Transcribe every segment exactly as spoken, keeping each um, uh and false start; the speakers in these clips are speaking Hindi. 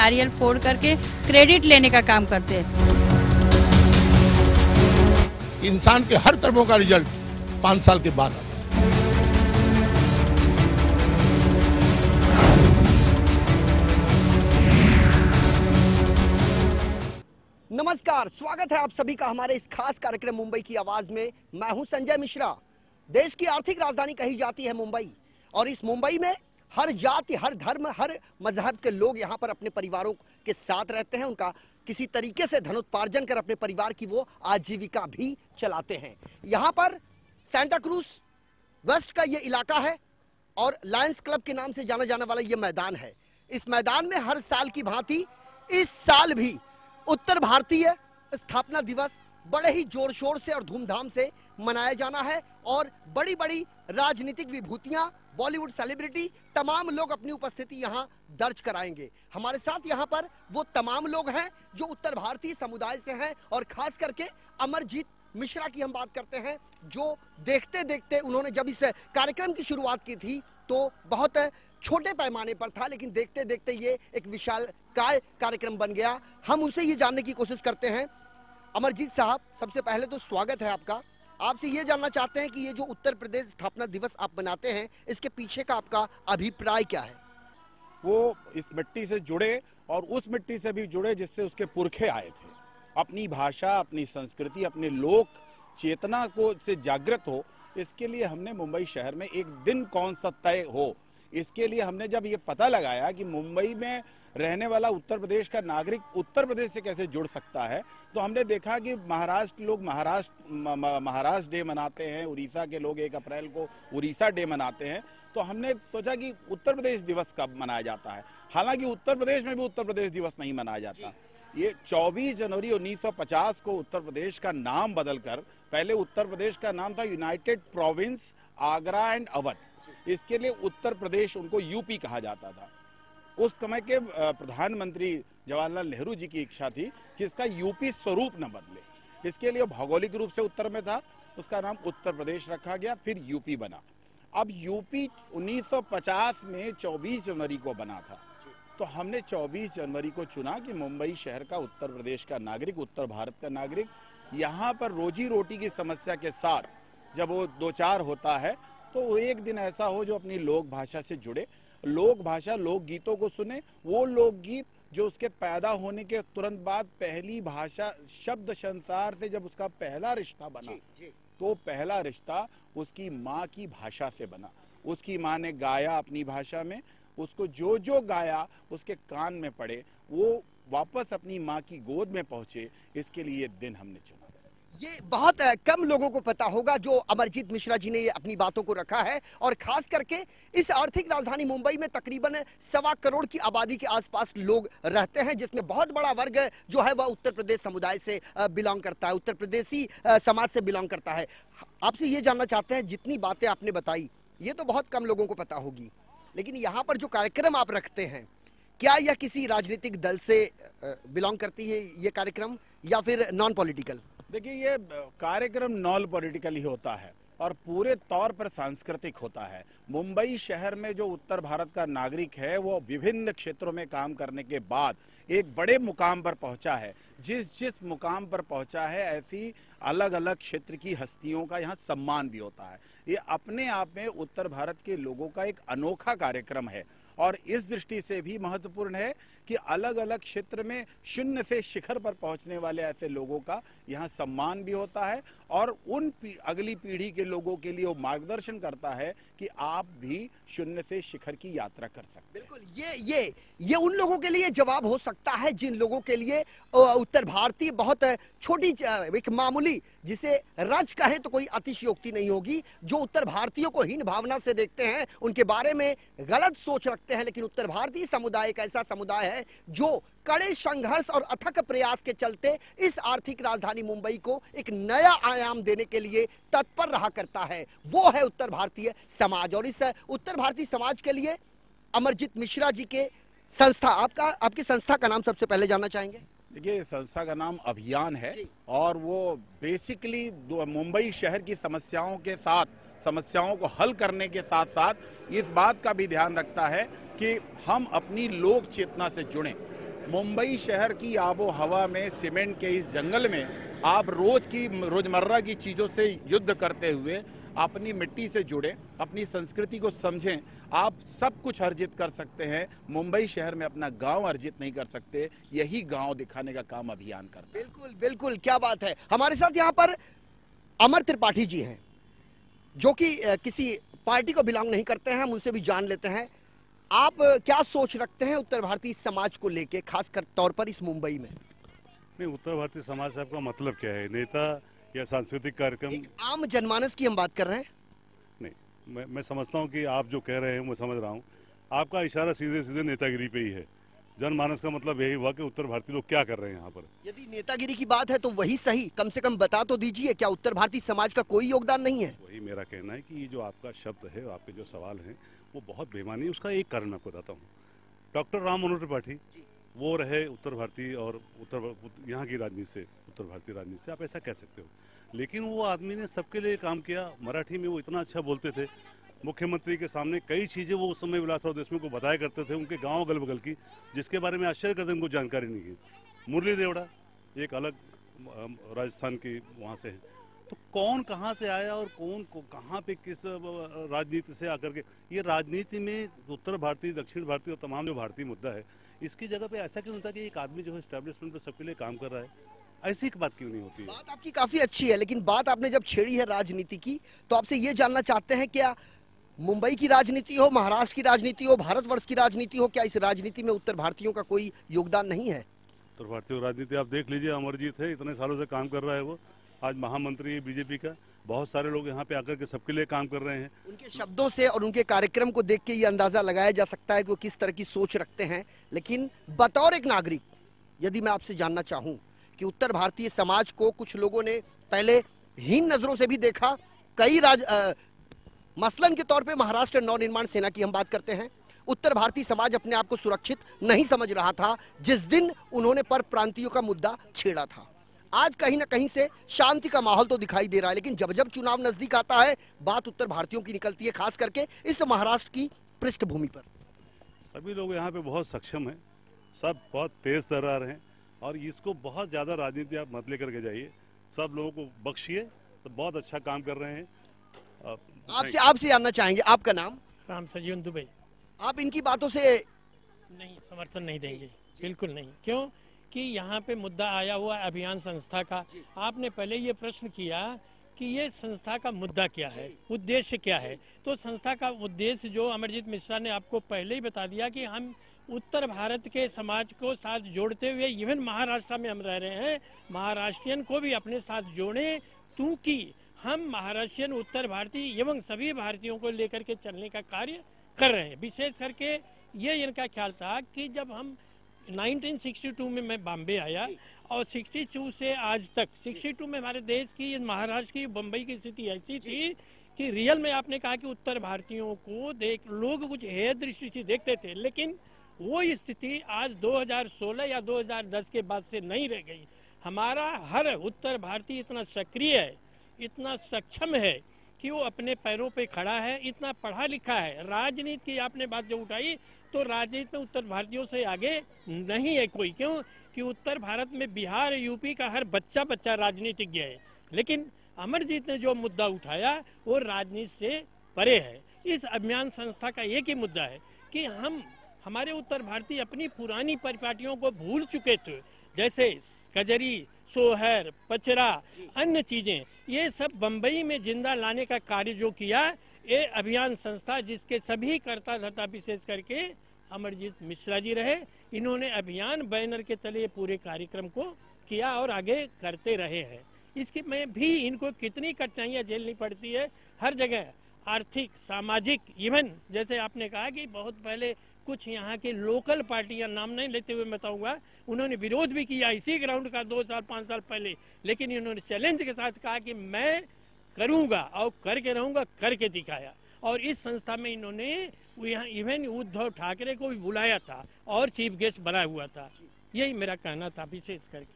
नारियल फोड़ करके क्रेडिट लेने का काम करते हैं। इंसान के हर कर्मों का रिजल्ट पाँच साल के बाद आता है। नमस्कार, स्वागत है आप सभी का हमारे इस खास कार्यक्रम मुंबई की आवाज में। मैं हूं संजय मिश्रा। देश की आर्थिक राजधानी कही जाती है मुंबई, और इस मुंबई में हर जाति, हर धर्म, हर मजहब के लोग यहाँ पर अपने परिवारों के साथ रहते हैं। उनका किसी तरीके से धनोत्पार्जन कर अपने परिवार की वो आजीविका भी चलाते हैं। यहाँ पर सेंटा क्रूज वेस्ट का ये इलाका है और लायंस क्लब के नाम से जाना जाने वाला ये मैदान है। इस मैदान में हर साल की भांति इस साल भी उत्तर भारतीय स्थापना दिवस बड़े ही जोर शोर से और धूमधाम से मनाया जाना है, और बड़ी बड़ी राजनीतिक विभूतियां, बॉलीवुड सेलिब्रिटी, तमाम लोग अपनी उपस्थिति यहां दर्ज कराएंगे। हमारे साथ यहां पर वो तमाम लोग हैं जो उत्तर भारतीय समुदाय से हैं, और खास करके अमरजीत मिश्रा की हम बात करते हैं, जो देखते देखते उन्होंने जब इस कार्यक्रम की शुरुआत की थी तो बहुत छोटे पैमाने पर था, लेकिन देखते देखते ये एक विशालकाय कार्यक्रम बन गया। हम उनसे ये जानने की कोशिश करते हैं। अमरजीत साहब, सबसे पहले तो स्वागत है आपका। आपसे ये जानना चाहते हैं कि ये जो उत्तर प्रदेश स्थापना दिवस आप मनाते हैं, इसके पीछे का आपका अभिप्राय क्या है? वो इस मिट्टी से जुड़े और उस मिट्टी से भी जुड़े जिससे उसके पुरखे आए थे। अपनी भाषा, अपनी संस्कृति, अपने लोक चेतना को से जागृत हो, इसके लिए हमने मुंबई शहर में एक दिन कौन सा तय हो, इसके लिए हमने जब ये पता लगाया कि मुंबई में रहने वाला उत्तर प्रदेश का नागरिक उत्तर प्रदेश से कैसे जुड़ सकता है, तो हमने देखा कि महाराष्ट्र लोग महाराष्ट्र महाराष्ट्र डे मनाते हैं, उड़ीसा के लोग एक अप्रैल को उड़ीसा डे मनाते हैं। तो हमने सोचा कि उत्तर प्रदेश दिवस कब मनाया जाता है। हालांकि उत्तर प्रदेश में भी उत्तर प्रदेश दिवस नहीं मनाया जाता। ये चौबीस जनवरी उन्नीस सौ पचास को उत्तर प्रदेश का नाम बदलकर, पहले उत्तर प्रदेश का नाम था United Province Agra and Awadh, इसके लिए उत्तर प्रदेश उनको यूपी कहा जाता था। उस समय के प्रधानमंत्री जवाहरलाल नेहरू जी की इच्छा थी कि इसका यूपी स्वरूप न बदले, इसके लिए भौगोलिक रूप से उत्तर में था, उसका नाम उत्तर प्रदेश रखा गया, फिर यूपी बना। अब यूपी उन्नीस सौ पचास में चौबीस जनवरी को बना था, तो हमने चौबीस जनवरी को चुना कि मुंबई शहर का उत्तर प्रदेश का नागरिक, उत्तर भारत का नागरिक यहाँ पर रोजी रोटी की समस्या के साथ जब वो दो चार होता है, तो एक दिन ऐसा हो जो अपनी लोक भाषा से जुड़े, लोक भाषा, लोक गीतों को सुने। वो लोकगीत जो उसके पैदा होने के तुरंत बाद पहली भाषा शब्द संसार से जब उसका पहला रिश्ता बना, जी, जी। तो पहला रिश्ता उसकी माँ की भाषा से बना। उसकी माँ ने गाया अपनी भाषा में, उसको जो जो गाया उसके कान में पड़े, वो वापस अपनी माँ की गोद में पहुंचे। इसके लिए ये दिन हमने चुना। ये बहुत कम लोगों को पता होगा जो अमरजीत मिश्रा जी ने ये अपनी बातों को रखा है, और खास करके इस आर्थिक राजधानी मुंबई में तकरीबन सवा करोड़ की आबादी के आसपास लोग रहते हैं, जिसमें बहुत बड़ा वर्ग जो है वह उत्तर प्रदेश समुदाय से बिलोंग करता है, उत्तर प्रदेशी समाज से बिलोंग करता है। आपसे ये जानना चाहते हैं, जितनी बातें आपने बताई ये तो बहुत कम लोगों को पता होगी, लेकिन यहाँ पर जो कार्यक्रम आप रखते हैं, क्या यह किसी राजनीतिक दल से बिलोंग करती है ये कार्यक्रम, या फिर नॉन पॉलिटिकल? देखिए, ये कार्यक्रम नॉन पॉलिटिकल ही होता है और पूरे तौर पर सांस्कृतिक होता है। मुंबई शहर में जो उत्तर भारत का नागरिक है, वो विभिन्न क्षेत्रों में काम करने के बाद एक बड़े मुकाम पर पहुंचा है। जिस जिस मुकाम पर पहुंचा है, ऐसी अलग अलग क्षेत्र की हस्तियों का यहाँ सम्मान भी होता है। ये अपने आप में उत्तर भारत के लोगों का एक अनोखा कार्यक्रम है, और इस दृष्टि से भी महत्वपूर्ण है कि अलग अलग क्षेत्र में शून्य से शिखर पर पहुंचने वाले ऐसे लोगों का यहाँ सम्मान भी होता है, और उन पी, अगली पीढ़ी के लोगों के लिए वो मार्गदर्शन करता है कि आप भी शून्य से शिखर की यात्रा कर सकते हैं। बिल्कुल, ये ये ये उन लोगों के लिए जवाब हो सकता है जिन लोगों के लिए उत्तर भारतीय बहुत छोटी, एक मामूली, जिसे रज कहें तो कोई अतिशयोक्ति नहीं होगी, जो उत्तर भारतीयों को हीन भावना से देखते हैं, उनके बारे में गलत सोच रखते हैं। लेकिन उत्तर भारतीय समुदाय एक ऐसा समुदाय है जो कड़े संघर्ष और अथक प्रयास के चलते इस आर्थिक राजधानी मुंबई को एक नया आयाम देने के लिए तत्पर रहा करता है। वो है उत्तर भारतीय समाज, और इस उत्तर भारतीय समाज के लिए अमरजीत मिश्रा जी के संस्था, आपका आपकी संस्था का नाम सबसे पहले जानना चाहेंगे? देखिए, संस्था का नाम अभियान है, और वो बेसिकली मुंबई शहर की समस्याओं के साथ समस्याओं को हल करने के साथ साथ इस बात का भी ध्यान रखता है कि हम अपनी लोक चेतना से जुड़ें। मुंबई शहर की आबो हवा में, सीमेंट के इस जंगल में आप रोज की रोजमर्रा की चीज़ों से युद्ध करते हुए अपनी मिट्टी से जुड़े, अपनी संस्कृति को समझें। आप सब कुछ अर्जित कर सकते हैं, मुंबई शहर में अपना गांव अर्जित नहीं कर सकते। यही गांव दिखाने का काम अभियान करते हैं। बिल्कुल बिल्कुल, क्या बात है। हमारे साथ यहाँ पर अमर त्रिपाठी जी हैं, जो कि किसी पार्टी को बिलोंग नहीं करते हैं। हम उनसे भी जान लेते हैं, आप क्या सोच रखते हैं उत्तर भारतीय समाज को लेके, खासकर तौर पर इस मुंबई में? नहीं, उत्तर भारतीय समाज से आपका मतलब क्या है? नेता या सांस्कृतिक कार्यक्रम? आम जनमानस की हम बात कर रहे हैं। नहीं, मैं मैं समझता हूँ कि आप जो कह रहे हैं मैं समझ रहा हूँ। आपका इशारा सीधे सीधे नेतागिरी पे ही है। जनमानस का मतलब यही हुआ कि उत्तर भारतीय लोग क्या कर रहे हैं यहाँ पर। यदि नेतागिरी की बात है तो वही सही, कम से कम बता तो दीजिए, क्या उत्तर भारतीय समाज का कोई योगदान नहीं है? वही मेरा कहना है कि ये जो आपका शब्द है, आपके जो सवाल हैं, वो बहुत बेमानी है। उसका एक कारण मैं आपको बताता हूँ। डॉक्टर राम मनोहर त्रिपाठी वो रहे उत्तर भारतीय और उत्तर यहाँ की राजनीति से, उत्तर भारतीय राजनीति से, आप ऐसा कह सकते हो। लेकिन वो आदमी ने सबके लिए काम किया। मराठी में वो इतना अच्छा बोलते थे। मुख्यमंत्री के सामने कई चीज़ें वो उस समय विलासराव देशमुख को बताया करते थे, उनके गांव अगल बगल की, जिसके बारे में आश्चर्य करते उनको जानकारी नहीं है। मुरली देवड़ा एक अलग राजस्थान की वहाँ से है। तो कौन कहाँ से आया और कौन को कहाँ पे किस राजनीति से आकर के, ये राजनीति में उत्तर भारतीय, दक्षिण भारतीय और तमाम जो भारतीय मुद्दा है, इसकी जगह पे ऐसा क्यों होता है कि एक आदमी जो है एस्टेब्लिशमेंट पे सबके लिए काम कर रहा है? ऐसी बात क्यों नहीं होती है? बात आपकी काफी अच्छी है, लेकिन बात आपने जब छेड़ी है राजनीति की, तो आपसे ये जानना चाहते हैं, क्या मुंबई की राजनीति हो, महाराष्ट्र की राजनीति हो, भारतवर्ष की राजनीति हो, क्या इस राजनीति में उत्तर भारतीयों का कोई योगदान नहीं है? उत्तर भारतीय राजनीति आप देख लीजिए, अमरजीत है, इतने सालों से काम कर रहा है, वो आज महामंत्री है बीजेपी का। बहुत सारे लोग यहाँ पे आकर के सबके लिए काम कर रहे हैं। उनके शब्दों से और उनके कार्यक्रम को देख के ये अंदाजा लगाया जा सकता है कि वो किस तरह की सोच रखते हैं। लेकिन बतौर एक नागरिक यदि मैं आपसे जानना चाहूँ कि उत्तर भारतीय समाज को कुछ लोगों ने पहले हीन नजरों से भी देखा। कई राज आ, मसलन के तौर पे महाराष्ट्र नवनिर्माण सेना की हम बात करते हैं। उत्तर भारतीय समाज अपने आप को सुरक्षित नहीं समझ रहा था जिस दिन उन्होंने पर प्रांतियों का मुद्दा छेड़ा था। आज कहीं ना कहीं से शांति का माहौल तो दिखाई दे रहा है, लेकिन जब जब चुनाव नजदीक आता है बात उत्तर भारतीयों की निकलती है, खास करके इस महाराष्ट्र की पृष्ठभूमि पर। सभी लोग यहाँ पे बहुत सक्षम हैं, सब बहुत तेज तर्रार हैं, और इसको बहुत ज़्यादा राजनीति आप मत लेकर के जाइए। सब लोगों को बख्शिए, तो बहुत अच्छा काम कर रहे हैं। आपसे आपसे जानना चाहेंगे, आपका नाम? राम सजीवन दुबई। आप इनकी बातों से नहीं, समर्थन नहीं देंगे, बिल्कुल नहीं। क्यों कि यहाँ पे मुद्दा आया हुआ अभियान संस्था का। आपने पहले ये प्रश्न किया कि ये संस्था का मुद्दा क्या है, उद्देश्य क्या है। तो संस्था का उद्देश्य जो अमरजीत मिश्रा ने आपको पहले ही बता दिया कि हम उत्तर भारत के समाज को साथ जोड़ते हुए, इवन महाराष्ट्र में हम रह रहे हैं, महाराष्ट्रियन को भी अपने साथ जोड़ें, क्योंकि हम महाराष्ट्रियन उत्तर भारतीय एवं सभी भारतीयों को लेकर के चलने का कार्य कर रहे हैं। विशेष करके ये इनका ख्याल था कि जब हम उन्नीस सौ बासठ में मैं बॉम्बे आया और बासठ से आज तक, बासठ में हमारे देश की, महाराष्ट्र की, बम्बई की स्थिति ऐसी थी कि रियल में आपने कहा कि उत्तर भारतीयों को देख लोग कुछ हेय दृष्टि से देखते थे, लेकिन वो स्थिति आज दो हज़ार सोलह या दो हज़ार दस के बाद से नहीं रह गई। हमारा हर उत्तर भारतीय इतना सक्रिय है, इतना सक्षम है कि वो अपने पैरों पे खड़ा है, इतना पढ़ा लिखा है। राजनीति की आपने बात जो उठाई, तो राजनीति में उत्तर भारतीयों से आगे नहीं है कोई। क्यों कि उत्तर भारत में बिहार, यूपी का हर बच्चा बच्चा राजनीतिज्ञ है, लेकिन अमरजीत ने जो मुद्दा उठाया वो राजनीति से परे है। इस अभियान संस्था का एक ही मुद्दा है कि हम हमारे उत्तर भारतीय अपनी पुरानी परिपाटियों को भूल चुके थे, जैसे कजरी, सोहर, पचरा, अन्य चीजें, ये सब बंबई में जिंदा लाने का कार्य जो किया ये अभियान संस्था, जिसके सभी कर्ता धर्ता विशेष करके अमरजीत मिश्रा जी रहे। इन्होंने अभियान बैनर के तले पूरे कार्यक्रम को किया और आगे करते रहे हैं। इसके में भी इनको कितनी कठिनाइयां झेलनी पड़ती है, हर जगह आर्थिक, सामाजिक, इवन जैसे आपने कहा कि बहुत पहले कुछ यहाँ की लोकल पार्टियां, नाम नहीं लेते हुए बताऊंगा, उन्होंने विरोध भी किया इसी ग्राउंड का दो साल पाँच साल पहले, लेकिन इन्होंने चैलेंज के साथ कहा कि मैं करूंगा और करके रहूंगा, करके दिखाया। और इस संस्था में इन्होंने यहाँ इवन उद्धव ठाकरे को भी बुलाया था और चीफ गेस्ट बना हुआ था। यही मेरा कहना था विशेष करके।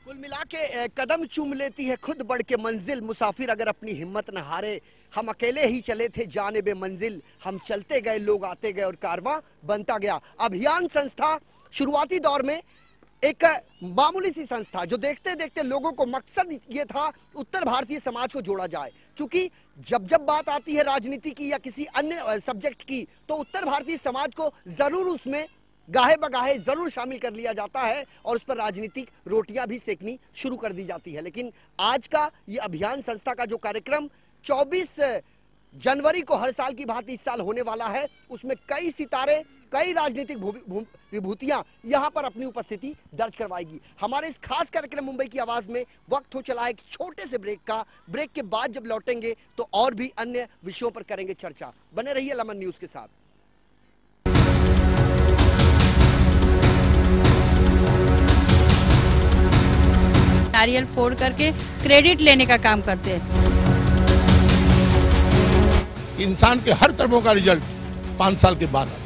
कुल मिला के अ, कदम चूम लेती है खुद बढ़ के मंजिल, मुसाफिर अगर अपनी हिम्मत न हारे। हम अकेले ही चले थे जानिबे मंजिल, हम चलते गए लोग आते गए और कारवां बनता गया। अभियान संस्था शुरुआती दौर में एक मामूली सी संस्था जो देखते देखते लोगों को मकसद ये था उत्तर भारतीय समाज को जोड़ा जाए। क्योंकि जब जब बात आती है राजनीति की या किसी अन्य सब्जेक्ट की तो उत्तर भारतीय समाज को जरूर उसमें गाहे बगाहे जरूर शामिल कर लिया जाता है और उस पर राजनीतिक रोटियां भी सेकनी शुरू कर दी जाती है। लेकिन आज का ये अभियान संस्था का जो कार्यक्रम चौबीस जनवरी को हर साल की भांति इस साल होने वाला है, उसमें कई सितारे, कई राजनीतिक विभूतियां यहां पर अपनी उपस्थिति दर्ज करवाएगी। हमारे इस खास कार्यक्रम मुंबई की आवाज में वक्त हो चला एक छोटे से ब्रेक का। ब्रेक के बाद जब लौटेंगे तो और भी अन्य विषयों पर करेंगे चर्चा। बने रहिए लमन न्यूज के साथ। नारियल फोड़ करके क्रेडिट लेने का काम करते हैं। इंसान के हर कर्मों का रिजल्ट पाँच साल के बाद आता है।